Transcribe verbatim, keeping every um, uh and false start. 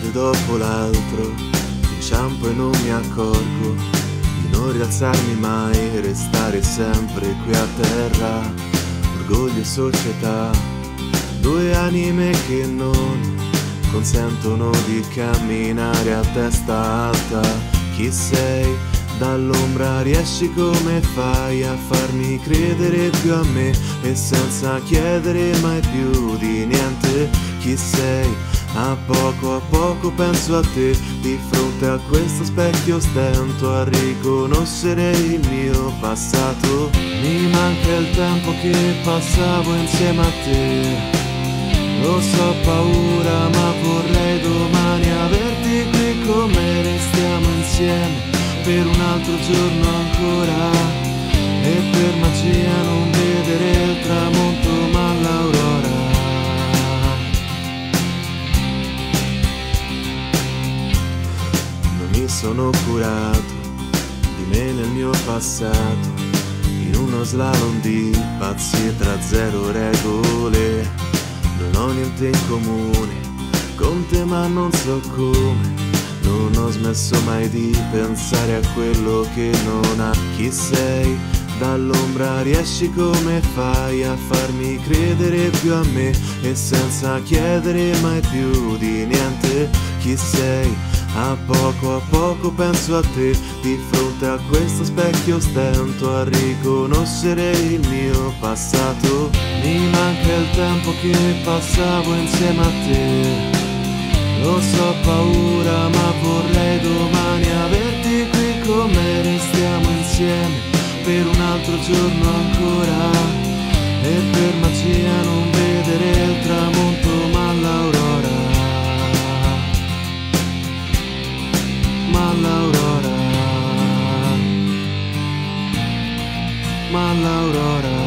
cade dopo l'altro, inciampo e non mi accorgo di non rialzarmi mai, restare sempre qui a terra. Orgoglio e società, due anime che non consentono di camminare a testa alta. Chi sei? Dall'ombra riesci, come fai a farmi credere più a me e senza chiedere mai più di niente? Chi sei? A poco a poco penso a te, di fronte a questo specchio stento a riconoscere il mio passato. Mi manca il tempo che passavo insieme a te. Lo so, ho paura, ma vorrei domani averti qui con me. Restiamo insieme per un altro giorno ancora, e per magia non vedere il tramonto ma l'aurora. Non mi sono curato di me nel mio passato, in uno slalom di pazzie tra zero regole. Non ho niente in comune con te, ma non so come. Non ho smesso mai di pensare a quello che non ha. Chi sei? Dall'ombra riesci, come fai a farmi credere più a me e senza chiedere mai più di niente? Chi sei? A poco a poco penso a te, di fronte a questo specchio stento a riconoscere il mio passato. Mi manca il tempo che passavo insieme a te. Lo so, ho paura, ma vorrei domani averti qui con me. Restiamo insieme per un altro giorno ancora, e per magia non vedere il tramonto ma l'aurora. Ma l'aurora, ma l'aurora.